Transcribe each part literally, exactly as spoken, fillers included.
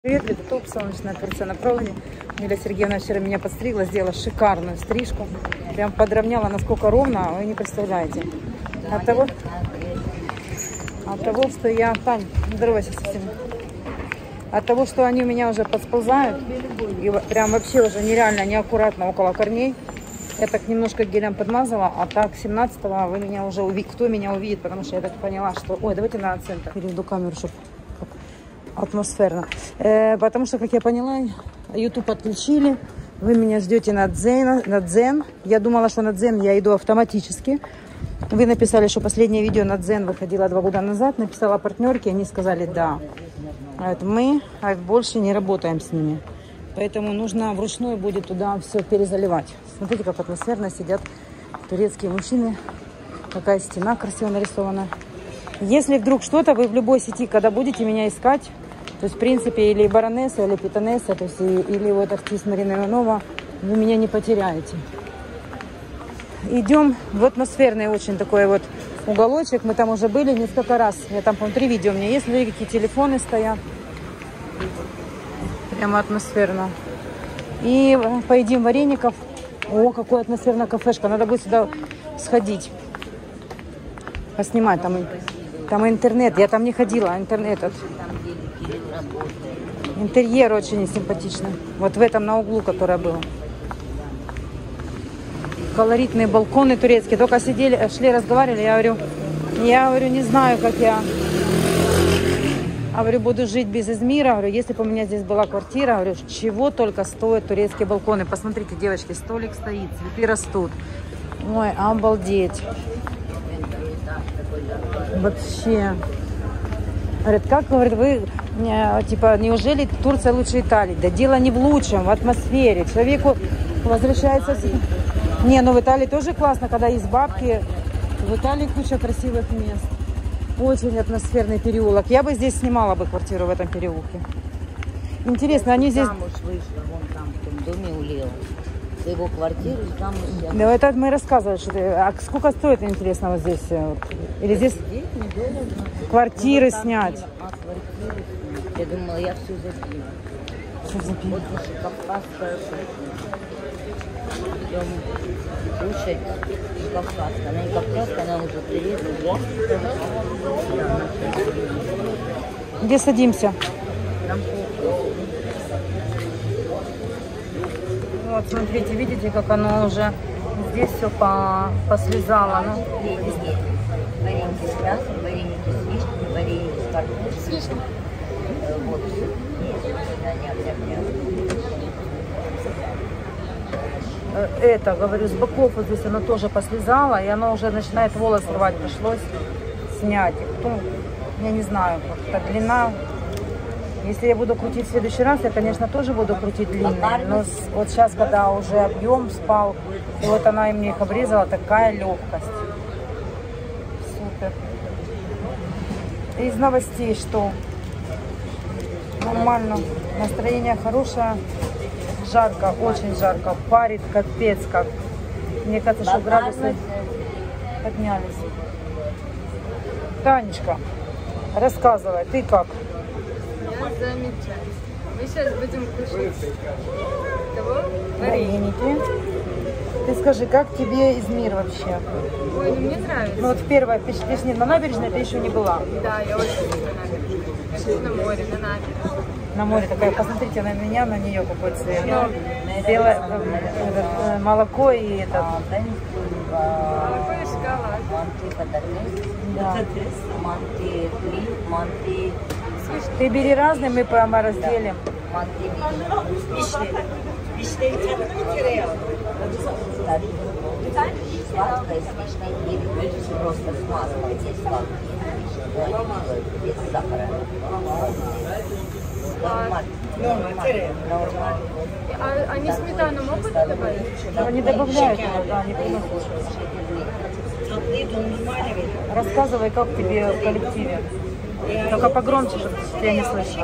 Привет, это топ солнечное кольцо на проводе. Юлия Сергеевна вчера меня подстригла, сделала шикарную стрижку. Прям подровняла насколько ровно, вы не представляете. От того, от того, что я... Тань, здоровайся со всеми. От того, что они у меня уже подсползают, и прям вообще уже нереально неаккуратно около корней. Я так немножко гелем подмазала, а так семнадцатого вы меня уже увидите. Кто меня увидит, потому что я так поняла, что... Ой, давайте на центр. Переведу камеру, чтобы... атмосферно. Э, потому что, как я поняла, YouTube отключили. Вы меня ждете на Дзен, на Дзен. Я думала, что на Дзен я иду автоматически. Вы написали, что последнее видео на Дзен выходило два года назад. Написала партнерке, они сказали да. Вот мы больше не работаем с ними. Поэтому нужно вручную будет туда все перезаливать. Смотрите, как атмосферно сидят турецкие мужчины. Какая стена красиво нарисована. Если вдруг что-то, вы в любой сети, когда будете меня искать, то есть, в принципе, или баронесса, или питонесса, то есть, или вот артист Марина Иванова, вы меня не потеряете. Идем в атмосферный очень такой вот уголочек. Мы там уже были несколько раз. Я там, по-моему, три видео у меня есть. Смотрите, какие телефоны стоят. Прямо атмосферно. И поедим вареников. О, какая атмосферная кафешка. Надо будет сюда сходить. Поснимать там. Там интернет. Я там не ходила. Интернет. Интерьер очень симпатичный. Вот в этом на углу, которое было. Колоритные балконы турецкие. Только сидели, шли, разговаривали. Я говорю, я говорю, не знаю, как я... Говорю, буду жить без Измира. Говорю, если бы у меня здесь была квартира, говорю, чего только стоят турецкие балконы. Посмотрите, девочки, столик стоит, цветы растут. Ой, обалдеть. Вообще. Говорит, как, говорит, вы, типа, неужели Турция лучше Италии? Да дело не в лучшем, в атмосфере. Человеку возвращается... Не, ну в Италии тоже классно, когда есть бабки. В Италии куча красивых мест. Очень атмосферный переулок. Я бы здесь снимала бы квартиру в этом переулке. Интересно, они здесь... Замуж вышла, вон там в том доме у Лео. За его квартиру замуж. Да, это мы рассказывали, что ты... А сколько стоит, интересно, вот здесь? Или здесь квартиры снять? А, квартиры снять. Я думала, я все запила. Все запила. Вот наша кавказская кухня. Идем кушать. Кавказская. Она не кавказская, она уже прирезана. Где садимся? Там вот, смотрите, видите, как оно уже здесь все по, послезало. Ну. вареники. Вареники с мясом, вареники с вишней, вареники с картошкой. С вишней. Вот. Это, говорю, с боков вот здесь оно тоже послезало, и оно уже начинает волос рвать, пришлось снять. И потом, я не знаю, как длина. Если я буду крутить в следующий раз, я, конечно, тоже буду крутить длинные. Но с, вот сейчас, когда уже объем спал, и вот она и мне их обрезала, такая легкость. Супер. Из новостей что? Нормально. Настроение хорошее. Жарко, очень жарко. Парит капец как. Мне кажется, что градусы поднялись. Танечка, рассказывай, ты как? Я замечательно. Мы сейчас будем кушать кого? Вареники. Ты скажи, как тебе Измир вообще? Ой, ну мне нравится. Ну вот первое впечатление, на набережной ты еще не была. Да, я очень люблю набережную. На море, на набережной. На море такая, посмотрите на меня, на нее какой цвет. Ну, белое э, этот, э, молоко и этот. Молоко и шоколад. Да. Манты. Ты бери разные, мы прямо разделим. Сладкое с вишней и просто с маслом. Здесь сладкое. Без сахара. А они сметану могут добавить? Они добавляют, да, они приносят. Рассказывай, как тебе в коллективе. Только погромче, чтобы я не слышала.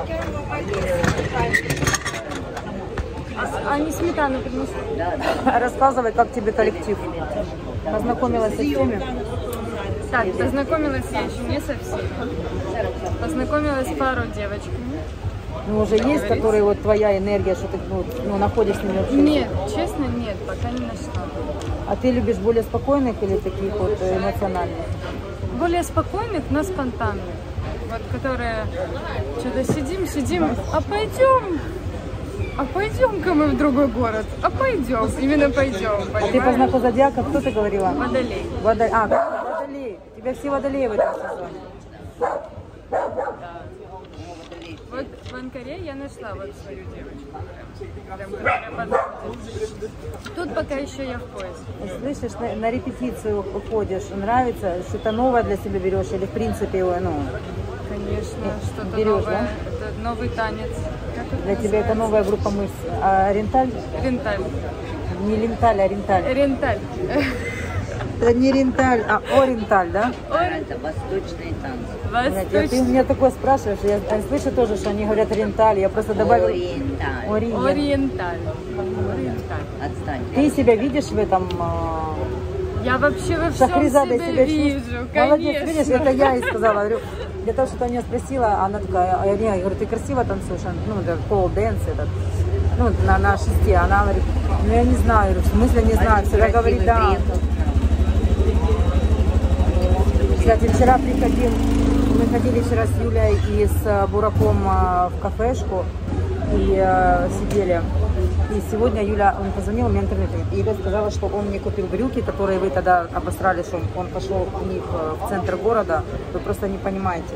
А они сметану приносят? Рассказывай, как тебе коллектив. Познакомилась со всеми? Так, познакомилась я еще не со всеми. Познакомилась с пару девочками. Ну, уже есть, которые вот твоя энергия, что ты ну, ну, находишь с ними вообще? Нет, честно, нет, пока не нашла. А ты любишь более спокойных или таких вот эмоциональных? Более спокойных, но спонтанных. Вот, которые что-то сидим, сидим, а пойдем, а пойдем-ка мы в другой город, а пойдем, именно пойдем, А ты по знаку зодиака, кто ты говорила? Водолей. Водолей. А, водолей. У тебя все водолеи в этом сезоне. Вот в Анкаре я нашла вот свою девочку. Прям, которая подходит. Тут пока еще я в поиске. Слышишь, на, на репетицию ходишь, нравится, что-то новое для себя берешь или в принципе, ну, Конечно, что-то берешь, новое. да? Это новый танец. Как это Для тебя это называется? новая группа мышц. А ренталь? Ренталь. Не ленталь, а ренталь. Ренталь. Это не ренталь, а оренталь, да? Это восточные танцы. Нет, я- ты у Восточный. меня такое спрашиваешь, я, я слышу тоже, что они говорят ренталь, я просто добавила Ориенталь. ориент. Ориенталь. Ориенталь. Отстань. Ты себя видишь в этом? а, Я вообще во всем Шахризадой себя себя вижу, чувствуешь? конечно. Молодец, видишь, это я и сказала. Говорю, для того, что ты меня спросила, она такая, а я, не, я говорю, ты красиво танцуешь, Она, ну, это пол дэнс этот, ну, на, на шесте. Она говорит, ну, я не знаю, говорю, в смысле не знаю, всегда говорит, да. Кстати, вчера приходил, мы ходили вчера с Юлей и с э, Бураком э, в кафешку и э, сидели. И сегодня Юля, он позвонил мне интернет, и Юля сказала, что он мне купил брюки, которые вы тогда обосрали, что он пошел в них э, в центр города. Вы просто не понимаете.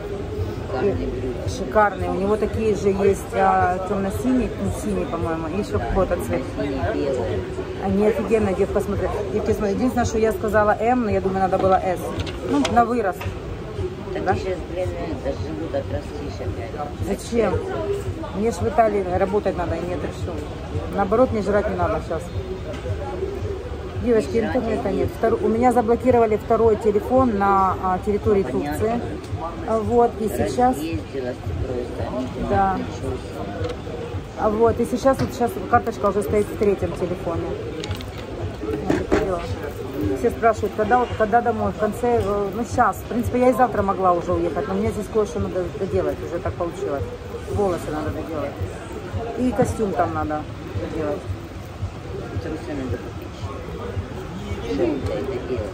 И шикарные. У него такие же есть а, темно-синий, ну, синий, по-моему, и еще какой-то цвет. Они офигенные, девка, смотри. Девки, смотри, единственное, что я сказала М, но я думаю, надо было С. Ну, на вырос. Так Да? сейчас, блин, это живут отрастишь опять. Зачем? Мне ж в Италии работать надо, и нет, и все. Наоборот, мне жрать не надо сейчас. Девочки, интернета нет. Втор... У меня заблокировали второй телефон на а, территории Турции. А, Вот, и сейчас... Ездила просто. Да. А Вот, и сейчас, вот сейчас карточка уже стоит в третьем телефоне. Вот это дело. Все спрашивают, когда, вот, когда домой, в конце, э, ну сейчас. В принципе, я и завтра могла уже уехать, но мне здесь кое-что надо доделать, уже так получилось. Волосы надо доделать. И костюм там надо доделать. Трусы надо купить. Что это это делать?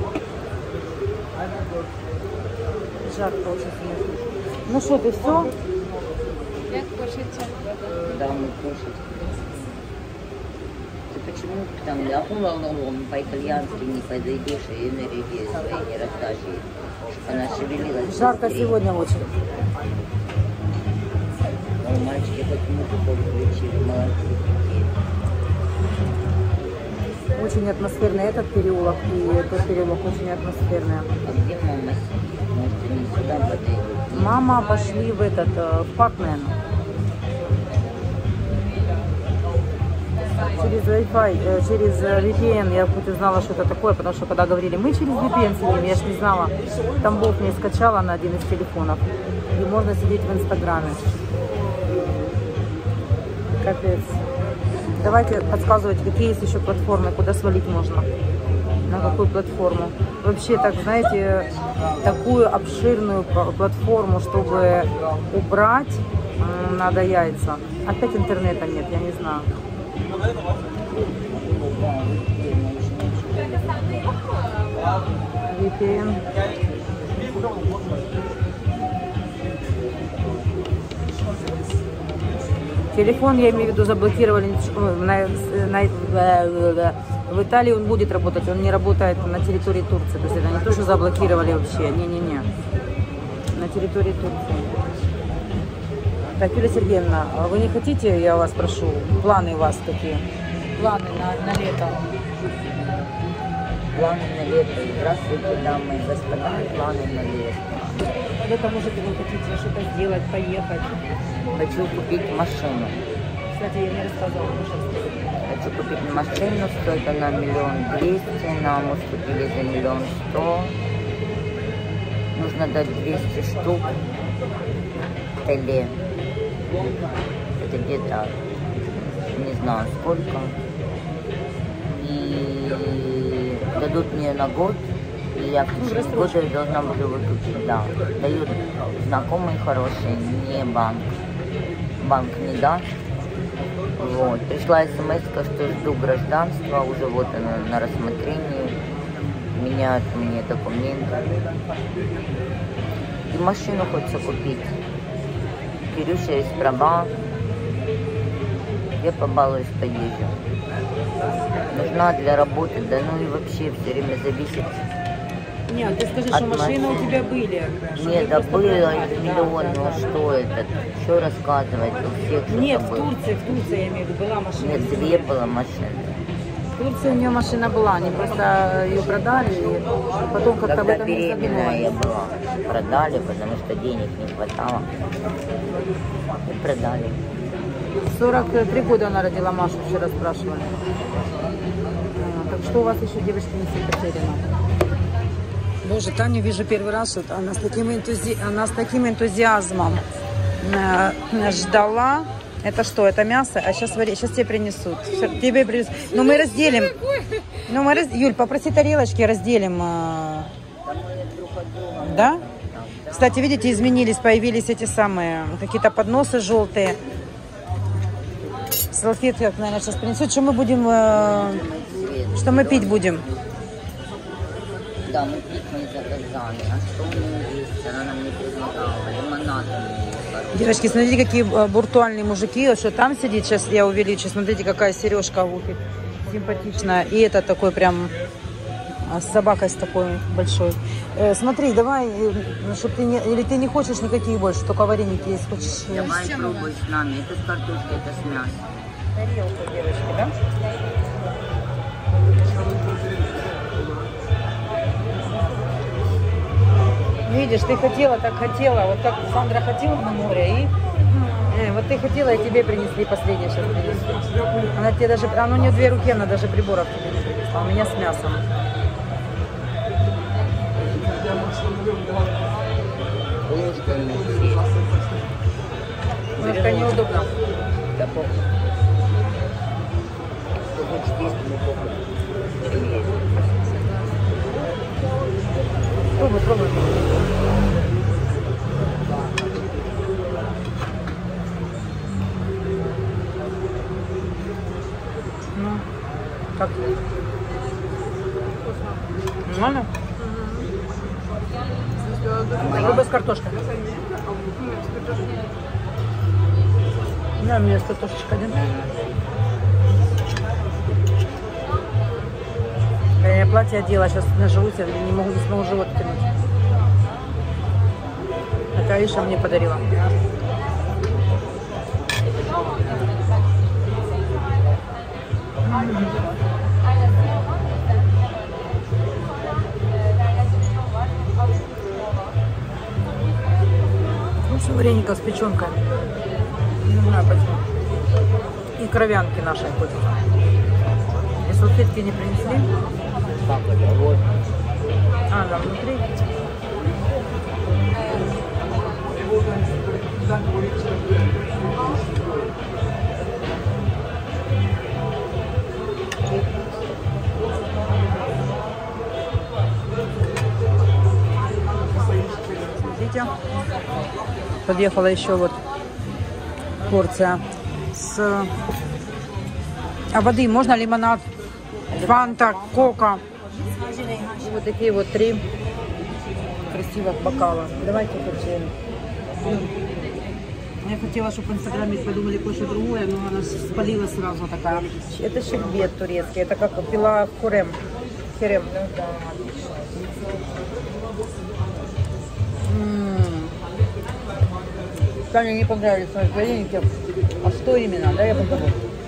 Жарко очень смешно. Ну что, ты все? Как кушаете? Да, мы кушать. Ты почему там ляпнула ногом по-итальянски не подойдешь и энергии своей не раздашь ей, чтобы она шевелилась? Жарко быстрее? сегодня очень. Ну, мальчики хоть музыку включили, молодцы какие. Очень атмосферный этот переулок и этот переулок очень атмосферный. А где мама сидит? Может, они сюда подойдут? Мама пошли в этот, э, в Паркмен. Через Wi-Fi, э, через э, ви пи эн я хоть узнала, что это такое, потому что когда говорили, мы через ви пи эн сидим, я ж не знала. Там Бог мне скачала на один из телефонов. И можно сидеть в Инстаграме. Капец. Давайте подсказывайте, какие есть еще платформы, куда свалить можно. На какую платформу. Вообще, так, знаете, такую обширную платформу, чтобы убрать, надо яйца. Опять интернета нет, я не знаю. ви пи эн. Телефон, я имею в виду, заблокировали на, на, в Италии, он будет работать, он не работает на территории Турции. То есть это не то, что заблокировали вообще, не-не-не, на территории Турции. Так, Юлия Сергеевна, вы не хотите, я вас прошу, планы у вас какие? Планы на, на лето? Планы на лето. Здравствуйте, дамы и господа. Планы на лето. Лето, может, вы хотите что-то сделать, поехать? Хочу купить машину. Кстати, я не рассказывала, Хочу купить машину, стоит она миллион двести, нам уступили за миллион сто. Нужно дать двести штук теле. Это где-то, не знаю сколько. И дадут мне на год, и я в течение года я должна буду выкупить. Да, дают знакомые хорошие, не банк. банк не даст. Вот. Пришла смс, что жду гражданства, уже вот оно на рассмотрении. Меняют мне документы. И машину хочется купить. Кирюша есть права. Я побалуюсь, поезжу. Нужна для работы, да ну и вообще все время зависит. Нет, ты скажи, что машины у тебя были. Нет, да было миллион, ну что это? Что рассказывать? У всех Нет, в было. Турции, в Турции, я имею в виду, была машина. Нет, две было машины. В Турции у нее машина была, они просто ее продали, и потом как-то об Когда этом не беременная я задумывались. была, продали, потому что денег не хватало. И продали. сорок три года она родила Машу, вчера спрашивали. А, так что у вас еще, девочки, не потеряно? Боже, Таню вижу первый раз, вот она с таким, энтузи... она с таким энтузиазмом э, ждала. Это что, это мясо? А сейчас, вари... сейчас тебе принесут. Всё, тебе принесут. Но мы разделим. Ну, мы раз... Юль, попроси тарелочки, разделим. Э... Да? Кстати, видите, изменились, появились эти самые, какие-то подносы желтые. Салфетки, наверное, сейчас принесут. Что мы будем, э... что мы пить будем? Да, мы пить не заказали. А что у нее есть? Она нам не предлагала. Лимонад у нее есть. Девочки, смотрите, какие буртуальные мужики. Вот что там сидит, сейчас я увеличу. Смотрите, какая сережка в ухе. Симпатичная. И это такой прям с собакой с такой большой. Э, смотри, давай, чтобы ты не... Или ты не хочешь никаких больше, только вареники есть. Хочешь... Давай пробуй с нами. Это с картошкой, это с мясом. Тарелку, девочки, да? Видишь, ты хотела, так хотела, вот как Сандра хотела на море, и э, вот ты хотела, и тебе принесли последнее сейчас принесли. Она тебе даже, она у нее две руки, она даже приборов тебе не принесла, у меня с мясом. Ложка неудобно. Да похуй. Кто хочет есть, ему похуй. Чем есть. Пробуй, пробуй. Ну, как? Нормально? Попробуй с картошкой. Да, у меня есть картошечка один. Я платье одела, сейчас наживусь, я не могу, не смогу живот тянуть. Это Аиша мне подарила. Лучше вареников с печенкой. Не знаю почему. И кровянки наши хоть. И салфетки не принесли. Так, это вот. А, да, внутри. Смотрите. Подъехала еще вот порция с... А воды можно? Лимонад, фанта, кока. И вот такие вот три красивых бокала. Давайте хотим. Я хотела, чтобы в инстаграме подумали кое-что другое, но она спалила сразу такая. Это щербет турецкий, это как пила хурем. Херем. Таня не понравились мои вареники. А что именно? Да, я попробую.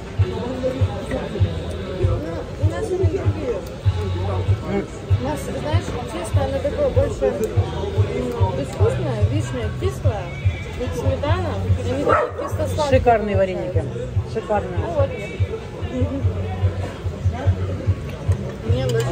У нас, знаешь, тесто, оно такое больше безвкусное, вишня кислая, тут сметана, и они такие кисло-сладкие. Шикарные вареники. Шикарные. Вот. Мне больше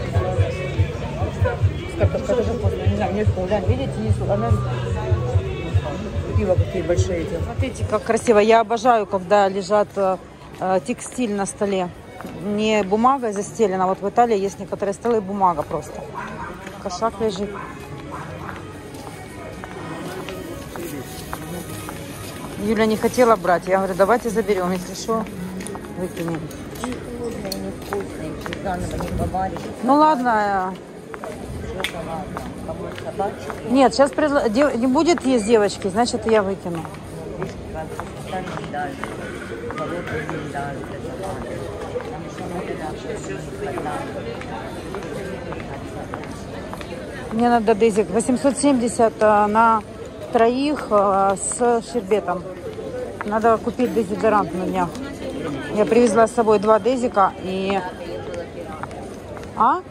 Картошка тоже вкусная. Не знаю, мне вкусно. Видите, несу. Она... Пиво какие большие эти. Смотрите, как красиво. Я обожаю, когда лежат э, текстиль на столе. Не бумага застелена. Вот в Италии есть некоторые столы, бумага просто. Кошак лежит. Юля не хотела брать. Я говорю, давайте заберем, если что, выкинем. Вкусные, невкусные, если заново не поваришь. Ну ладно. Что-то ладно. Кому собачки? Нет, сейчас предла... Дев... не будет есть девочки, значит я выкину. Видишь, как там миндаль, холодный миндаль, это ладно. Там еще надо наше. Мне надо дезик. восемьсот семьдесят а, на троих а, с щербетом. Надо купить дезодорант на днях. Я привезла с собой два дезика и... А?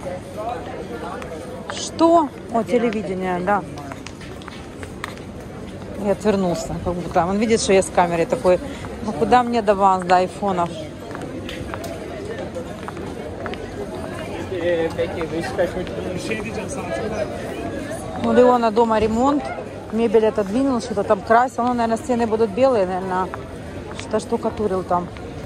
Что? О, телевидение, да. И отвернулся, как будто. Он видит, что я с камерой такой. Ну куда мне до вас, до айфонов? У Леона дома ремонт. Мебель отодвинул, что-то там красил. Ну, наверное, стены будут белые, наверное. Что-то штукатурил там.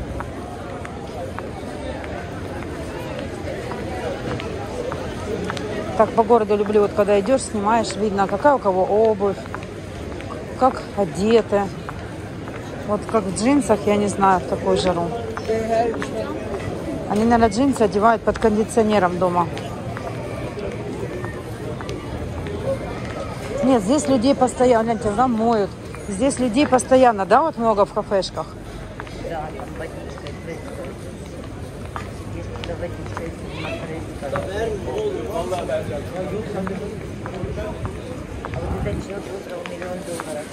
Так по городу люблю, вот когда идешь, снимаешь, видно, какая у кого обувь, как одеты. Вот как в джинсах, я не знаю, в такую жару. Они, наверное, джинсы одевают под кондиционером дома. Нет, здесь людей постоянно, гляньте, замоют. Здесь людей постоянно, да, вот много в кафешках? Да, там водичка происходит. Здесь туда водичка происходит. А вот этот человек выиграл миллион долларов.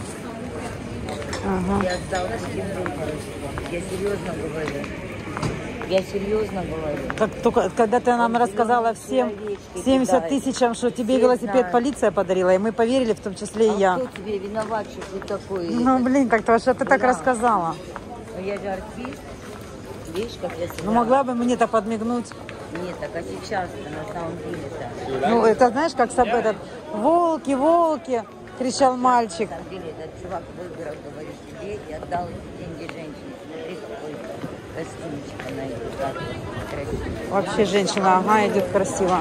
Ага. Я отдал долларов. Я серьезно говорю. Я серьезно говорю. Как только, когда ты нам рассказала всем семьдесят тысячам, что тебе велосипед полиция подарила, и мы поверили, в том числе и я. А кто тебе виноват, что ты такой? Ну, блин, как-то, что ты так Да. рассказала. Ну, я же артист. Видишь, как я себя... Ну, могла бы мне-то подмигнуть. Нет, так а сейчас-то на самом деле-то. Ну, это знаешь, как с этот «Волки, волки!» кричал мальчик. На самом деле этот чувак выиграл, говорит, тебе и отдал деньги женщине. Смотри, какой костюмчик она идет. Так вот, красиво. Вообще женщина, ага, идет красиво.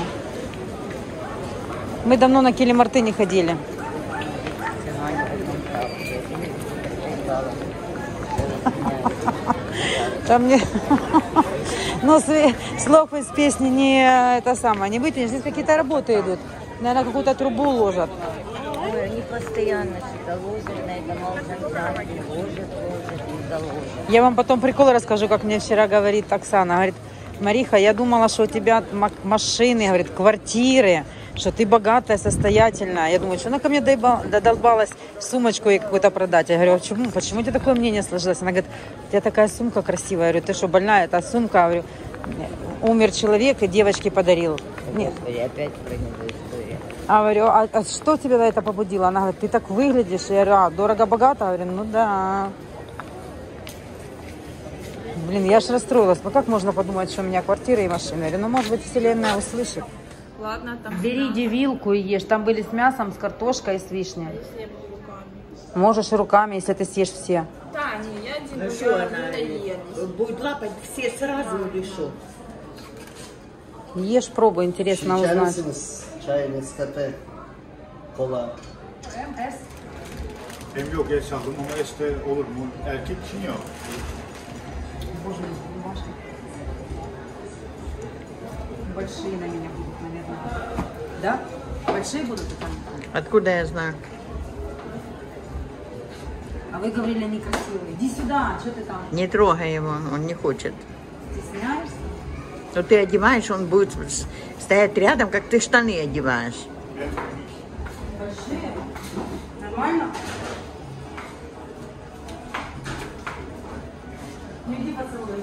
Мы давно на Килимарты не ходили. Там мне... Ну, слов из песни не это самое, не вытянешь. Здесь какие-то работы идут. Наверное, какую-то трубу ложат. Ой, они постоянно что-то ложат на этом Алжанцане. Ложат, ложат и заложат. Я вам потом прикол расскажу, как мне вчера говорит Оксана. Говорит, Мариха, я думала, что у тебя машины, говорит, квартиры, что ты богатая, состоятельная. Я думаю, что она ко мне додолбалась сумочку ей какую-то продать. Я говорю, почему, почему у тебя такое мнение сложилось? Она говорит, у тебя такая сумка красивая. Я говорю, ты что, больная? Это сумка, я говорю, умер человек и девочке подарил. Нет. Господи, опять про него история. А говорю, а, а что тебя на это побудило? Она говорит, ты так выглядишь. Я говорю, а, дорого-богато? Я говорю, ну да. Блин, я аж расстроилась. Ну как можно подумать, что у меня квартира и машина? Я говорю, ну может быть вселенная услышит. Ладно, там... Бери иди вилку и ешь. Там были с мясом, с картошкой и с вишней. Если я буду руками. Можешь и руками, если ты съешь все. Да, не, я один Ну буду, что а она доелась. будет лапать все сразу или что? Ешь, пробуй, интересно İçer узнать. misiniz? Çay, Nescafe, kola. Hem yok geç aldım ama este olur mu? Erkek için yok. Большие на меня будут, наверное. Да? Большие будут? Откуда я знаю? А вы говорили некрасивые. Иди сюда, что ты там? Не трогай его, он не хочет. Стесняешься? Но ты одеваешь, он будет с- стоять рядом, как ты штаны одеваешь. Большие? Нормально? Ну иди поцелуй.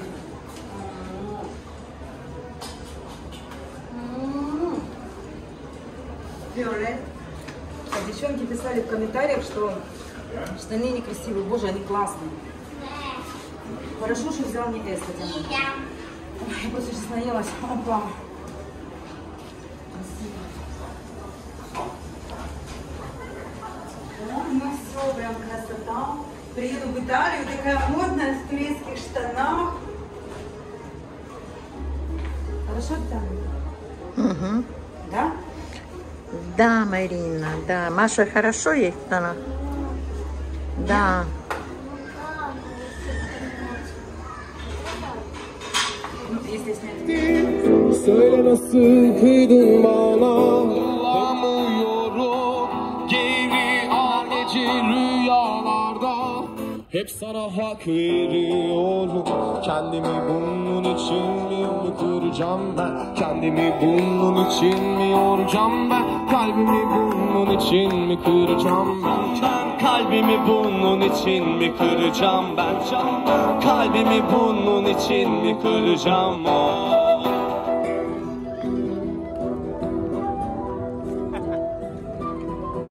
Виолет. А девчонки писали в комментариях, что штаны некрасивые. Боже, они классные. Хорошо, что взял не эс, хотя бы. Ой, я просто сейчас наелась. Опа. Красиво. О, ну все, прям красота. Приеду в Италию, такая модная, в турецких штанах. Хорошо там? Угу. Да? Да, Марина, да. Маша хорошо ей она? Да. здесь нет. Söyle nasıl kıydın bana. Anlamıyorum. Geliyor gece rüyalarda. Hep sana hak veriyorum. Kendimi bunun için mi yoracağım ben? Kendimi bunun için mi yoracağım ben? Kalbimi bunun için mi kıracağım ben? Ben kalbimi bunun için mi kıracağım ben? Kalbimi bunun için mi kıracağım? Oh.